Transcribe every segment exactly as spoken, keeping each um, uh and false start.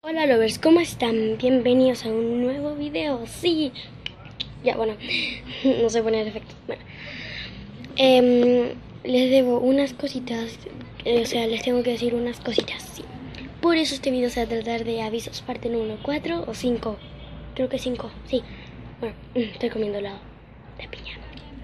Hola lovers, ¿cómo están? Bienvenidos a un nuevo video. Sí, ya bueno, no sé poner efectos. Bueno, eh, les debo unas cositas, eh, o sea, les tengo que decir unas cositas, sí. Por eso este video se va a tratar de avisos, parte uno, cuatro o cinco. Creo que cinco, sí. Bueno, estoy comiendo helado de piña.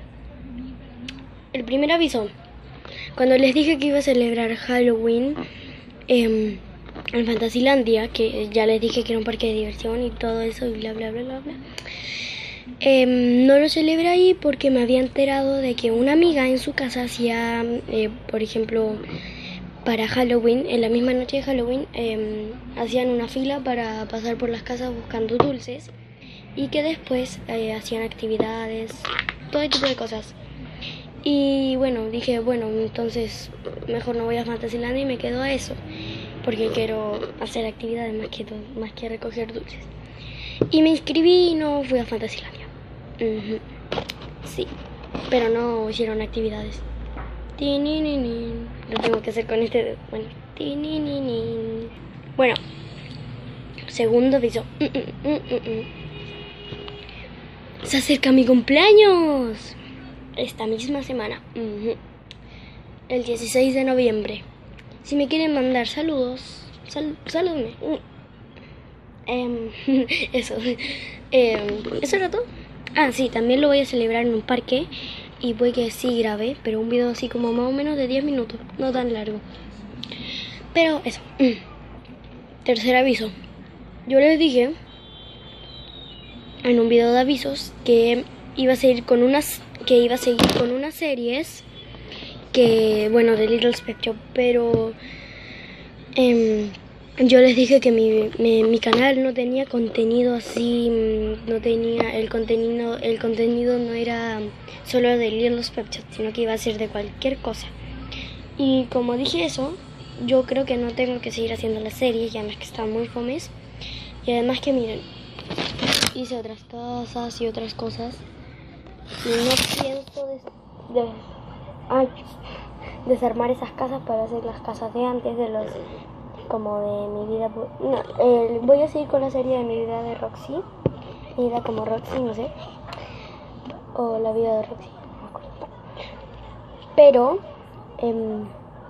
El primer aviso, cuando les dije que iba a celebrar Halloween, eh, en Fantasylandia, que ya les dije que era un parque de diversión y todo eso y bla bla bla bla bla, eh, no lo celebré ahí porque me había enterado de que una amiga en su casa hacía, eh, por ejemplo, para Halloween, en la misma noche de Halloween, eh, hacían una fila para pasar por las casas buscando dulces y que después eh, hacían actividades, todo tipo de cosas. Y bueno, dije, bueno, entonces mejor no voy a Fantasylandia y me quedo a eso, porque quiero hacer actividades más que, más que recoger dulces. Y me inscribí y no fui a Fantasylandia. Uh-huh. Sí, pero no hicieron actividades. Tininin. Lo tengo que hacer con este dedo. Bueno, tininin. Bueno, segundo aviso. Uh, uh, uh, uh. Se acerca mi cumpleaños. Esta misma semana. Uh-huh. El dieciséis de noviembre. Si me quieren mandar saludos, sal, saludme. Eh, eso. Eh, ¿Eso era todo? Ah, sí, también lo voy a celebrar en un parque. Y voy que sí grabé, pero un video así como más o menos de diez minutos. No tan largo. Pero eso. Tercer aviso. Yo les dije en un video de avisos que iba a seguir con unas que iba a seguir con unas series que, bueno, de Little Pet Shop, pero eh, yo les dije que mi, mi, mi canal no tenía contenido así, no tenía el contenido, el contenido no era solo de Little Pet Shop, sino que iba a ser de cualquier cosa. Y como dije eso, yo creo que no tengo que seguir haciendo las series, y además que están muy fomes, y además que miren, hice otras casas y otras cosas, y no pienso de, de ay, desarmar esas casas para hacer las casas de antes, de los como de mi vida. No, eh, voy a seguir con la serie de mi vida de Roxy, mi vida como Roxy, no sé, o la vida de Roxy, no me acuerdo. Pero eh,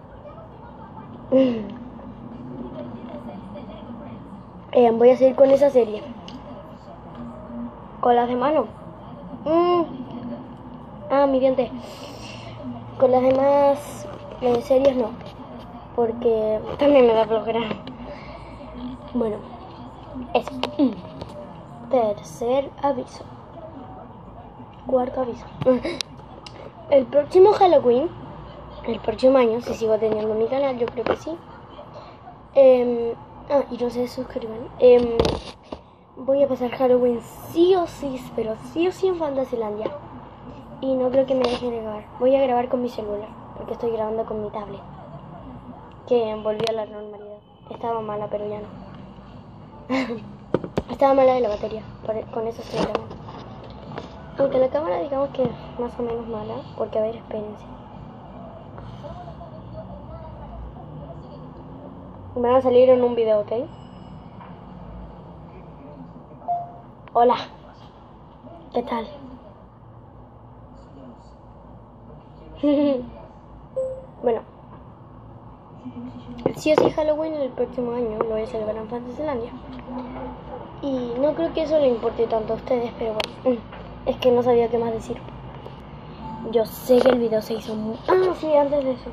eh, voy a seguir con esa serie. Con las demás no. Mm. Ah, mi diente. Con las demás eh, series no, porque también me da flojera. Bueno, eso. Tercer aviso. Cuarto aviso. El próximo Halloween, el próximo año, si sigo teniendo mi canal, yo creo que sí. Eh, ah, y no se suscriban. Eh, voy a pasar Halloween sí o sí, pero sí o sí en Fantasylandia. Y no creo que me dejen grabar. Voy a grabar con mi celular, porque estoy grabando con mi tablet, que volvió a la normalidad. Estaba mala, pero ya no. Estaba mala de la batería, con eso estoy grabando. Aunque la cámara digamos que es más o menos mala, porque a ver, espérense. Van a salir en un video, ¿ok? Hola. ¿Qué tal? Bueno, sí o sí Halloween el próximo año lo voy a celebrar en Fantasylandia. Y no creo que eso le importe tanto a ustedes, pero bueno, es que no sabía qué más decir. Yo sé que el video se hizo muy... Ah, sí, antes de eso.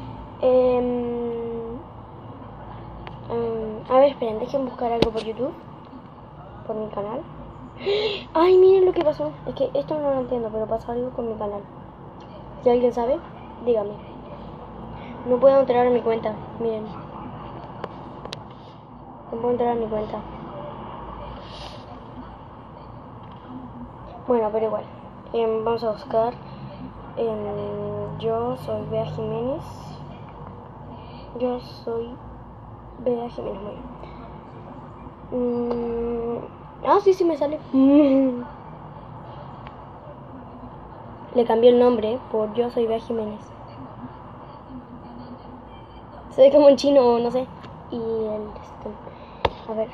Eh, um, a ver, esperen, dejen buscar algo por YouTube, por mi canal. Ay, miren lo que pasó. Es que esto no lo entiendo, pero pasó algo con mi canal. Si alguien sabe, dígame. No puedo entrar a mi cuenta, miren. No puedo entrar a mi cuenta. Bueno, pero igual. Eh, vamos a buscar. Eh, yo soy Bea Jiménez. Yo soy Bea Jiménez, muy bien. Mm, ah, sí, sí me sale. Le cambié el nombre por Yo soy Bea Jiménez. Se ve como en chino, no sé. Y el... Este, A ver.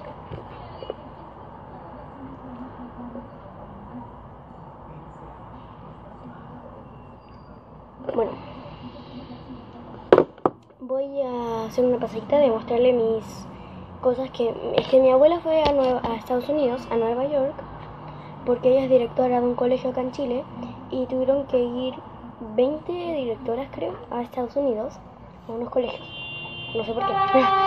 Bueno. Voy a hacer una pasadita de mostrarle mis cosas que... Es que mi abuela fue a, Nueva, a Estados Unidos, a Nueva York, porque ella es directora de un colegio acá en Chile y tuvieron que ir veinte directoras, creo, a Estados Unidos, a unos colegios. No sé por qué.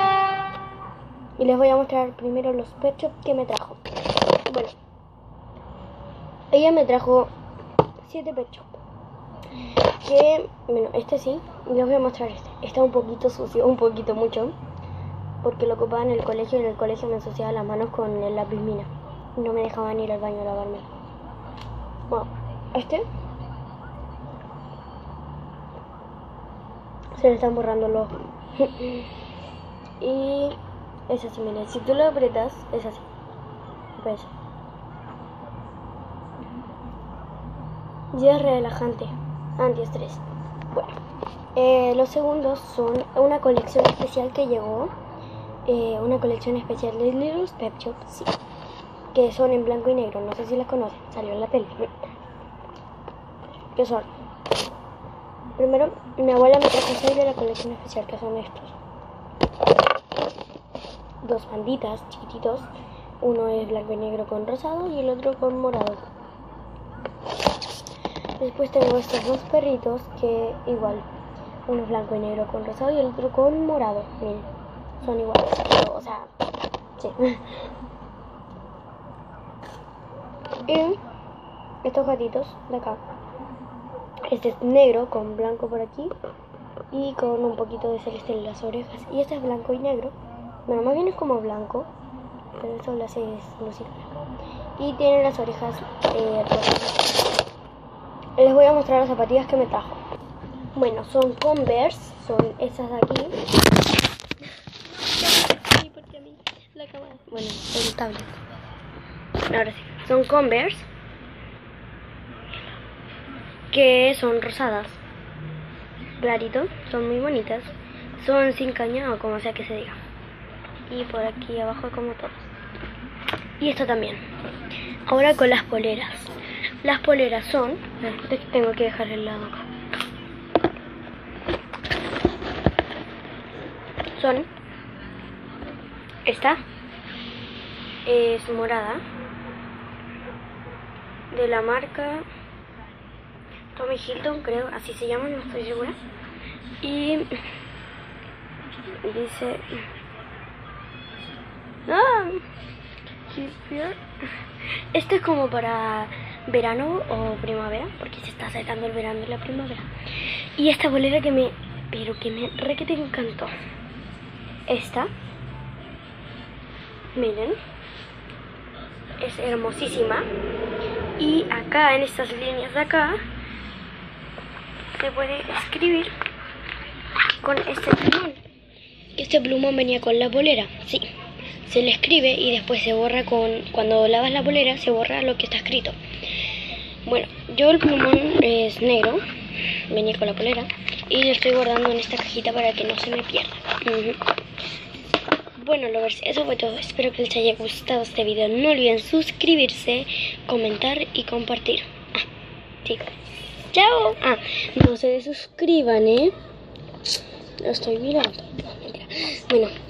Y les voy a mostrar primero los pet shop que me trajo. Bueno, ella me trajo siete pet shop. Que, bueno, este sí, les voy a mostrar este. Está un poquito sucio, un poquito mucho, porque lo ocupaba en el colegio y en el colegio me ensuciaba las manos con el lápiz mina. No me dejaban ir al baño a lavarme. Bueno, este se le están borrando los ojos. Y es así, miren, si tú lo apretas, es así. ¿Ves? Y es relajante, antiestrés. Bueno, eh, los segundos son una colección especial que llegó. Eh, una colección especial de Little Pet Shop, sí, que son en blanco y negro, no sé si las conocen, salió en la tele. ¿Qué son? Primero, mi abuela me trajo seis de la colección especial, que son estos. Dos panditas chiquititos, uno es blanco y negro con rosado y el otro con morado. Después tengo estos dos perritos que igual, uno es blanco y negro con rosado y el otro con morado, miren, son iguales, pero, o sea, sí. Y estos gatitos de acá, este es negro con blanco por aquí y con un poquito de celeste en las orejas, y este es blanco y negro, bueno, más bien es como blanco, pero eso lo hace lucir blanco, y tiene las orejas eh, rosas. Les voy a mostrar las zapatillas que me trajo. Bueno, son Converse, son estas de aquí. Sí, porque a mí la cámara. Bueno, el tablet. Ahora sí, son Converse, que son rosadas, clarito, son muy bonitas, son sin caña o como sea que se diga. Y por aquí abajo como todos. Y esto también. Ahora con las poleras. Las poleras son... Tengo que dejar el lado acá. Son... Esta es morada, de la marca Tommy Hilton, creo, así se llama, no estoy segura. Y dice... ¡Ah! Este es como para verano o primavera, porque se está acercando el verano y la primavera. Y esta bolera que me... Pero que me re que te encantó. Esta. Miren. Es hermosísima. Y acá, en estas líneas de acá, se puede escribir con este plumón. Este plumón venía con la bolera, sí. Se le escribe y después se borra con... Cuando lavas la bolera se borra lo que está escrito. Bueno, yo el plumón es negro, venía con la polera, y lo estoy guardando en esta cajita para que no se me pierda. Uh-huh. Bueno, lovers, eso fue todo. Espero que les haya gustado este video. No olviden suscribirse, comentar y compartir. Ah, sí. ¡Chao! Ah, no se desuscriban, ¿eh? Lo estoy mirando. No, mentira. Bueno.